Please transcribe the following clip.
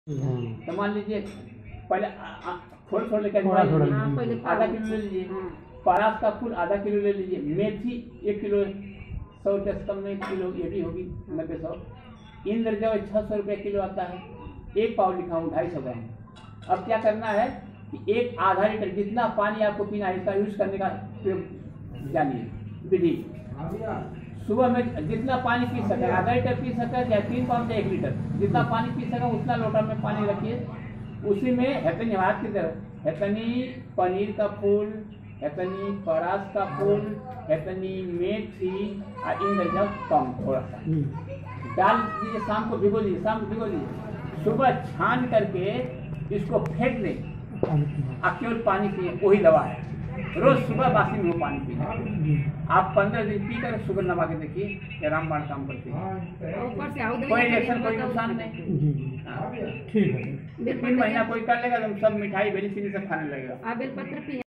तो मान लीजिए पहले थोड़ा थोड़ा लेकर आधा किलो ले लीजिए, परास का फूल आधा किलो ले लीजिए, मेथी 1 किलो, 100 रुपये से कम में 1 किलो ये भी होगी 90-100। इंद्र जो 600 रुपये किलो आता है, 1 पाव लिखा हूँ 250 ग्राम। अब क्या करना है कि एक आधा लीटर जितना पानी आपको पीना है इसका यूज करने का जानिए विधि। सुबह में जितना पानी पी सके, आधा लीटर पी सके या 3 पाव से 1 लीटर, जितना पानी पी सके उतना लोटा में पानी रखिए। उसी में हेतनी हाथ की तरह हेतनी पनीर का फूल, हेतनी परास का फूल, हेतनी मेथी और इंद्र कम थोड़ा सा डाल दीजिए, शाम को भिगो दीजिए, सुबह छान करके इसको फेंक दें और केवल पानी पिए, वही दवा है। रोज सुबह बासी में वो पानी पीना, आप 15 दिन पी कर शुगर नवा के देखिए, रामबाण काम करते हैं, कोई रिएक्शन कोई नुकसान नहीं। ठीक है, 3 महीना कोई कर लेगा तो सब मिठाई बेली चीनी सब खाने लगेगा।